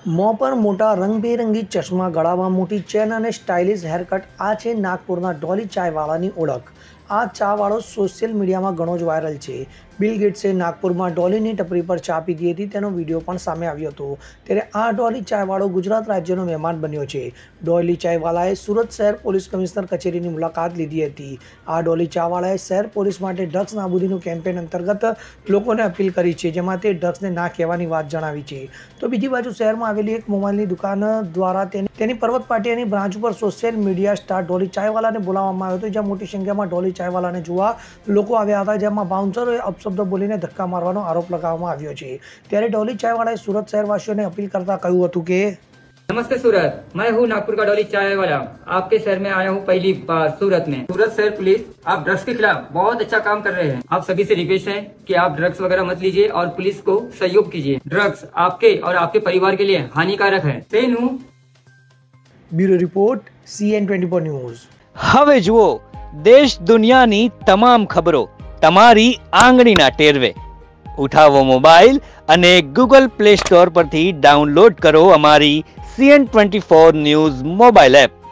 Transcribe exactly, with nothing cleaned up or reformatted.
મોં પર મોટા રંગબેરંગી ચશ્મા, ગળામાં મોટી ચેન અને સ્ટાઇલિશ હેરકટ, આ છે નાગપુરના ડોલી ચાયવાળાની ઓળખ. આ ચાવાળો સોશિયલ મીડિયામાં ઘણો જ વાયરલ છે. બિલ ગેટ્સે નાગપુરમાં ડોલીની ટપરી પર ચા પીધી હતી, તેનો વિડીયો પણ સામે આવ્યો હતો. ત્યારે આ ડોલી ચાયવાળો ગુજરાત રાજ્યનો મહેમાન બન્યો છે. ડોલી ચાયવાલાએ સુરત શહેર પોલીસ કમિશનર કચેરીની મુલાકાત લીધી હતી. આ ડોલી ચાયવાળાએ શહેર પોલીસ માટે ડ્રગ્સ નાબૂદીનું કેમ્પેન અંતર્ગત લોકોને અપીલ કરી છે, જેમાં તે ડ્રગ્સને ના કહેવાની વાત જણાવી છે. તો બીજી બાજુ શહેરમાં આવેલી એક મોબાઈલની દુકાન દ્વારા તેની તેની પર્વત પાટિયાની બ્રાન્ચ ઉપર સોશિયલ મીડિયા સ્ટાર ડોલી ચાયવાલાને બોલાવવામાં આવ્યો હતો, જ્યાં મોટી સંખ્યામાં ડોલી ચાયવાલાને જોવા લોકો આવ્યા હતા, જેમાં બાઉન્સરોએ અપશબ્દો બોલીને ધક્કા મારવાનો આરોપ લગાવવામાં આવ્યો છે. ત્યારે ડોલી ચાયવાલાએ સુરત શહેરવાસીઓને અપીલ करता कहूँ હતું કે नमस्ते सूरत, मैं हूँ नागपुर का डोली चाय वाला. आपके शहर में आया हूँ पहली बार सूरत में. सूरत शहर पुलिस आप ड्रग्स के खिलाफ बहुत अच्छा काम कर रहे हैं. आप सभी से रिक्वेस्ट है कि आप ड्रग्स वगैरह मत लीजिए और पुलिस को सहयोग कीजिए. ड्रग्स आपके और आपके परिवार के लिए हानिकारक है. सेन हूँ. Bureau report C N twenty four news. હવે જુઓ દેશ દુનિયાની તમામ ખબરો તમારી આંગળીના ટેરવે. ઉઠાવો મોબાઈલ અને ગૂગલ પ્લે સ્ટોર પરથી ડાઉનલોડ કરો અમારી C N twenty four news mobile app.